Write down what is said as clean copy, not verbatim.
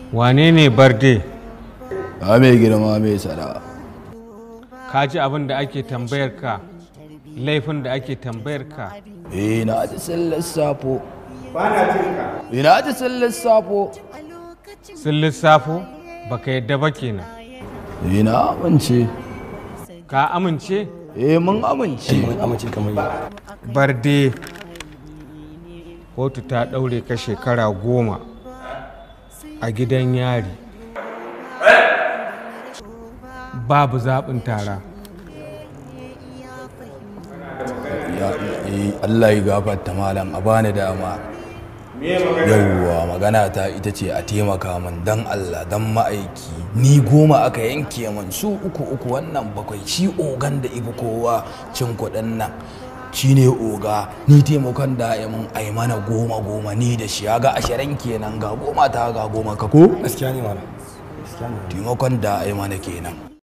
Wane ne Barde? A mai girma mai tsada. Ka ji abin da ake tambayar ka, laifin da ake tambayar ka. Na ji sun lissafo. Ba na jin ka. Na ji sun lissafo. Sun lissafo? Baka yadda ba kenan. Na amince. Ka amince? Mun amince. Mun amince kamar yi. Barde, kotu ta ɗaure ka shekara 10 a gidan yari. Babu zaɓin tara. Allah ya gafarta malam, a bani dama. Yawwa, magana ta ita ce a taimaka min dan Allah dan ma'aiki. Ni 10 aka yanke min, su 3 wannan 7. Shi ogan da ibi kowa cin kuɗin nan shine oga. Ni taimakon da ya mun ai mana 10 ni da shi ga 20 kenan, ga 10 ta ga 10 ka ko? Gaskiya ne malam. Taimakon da ai mana kenan.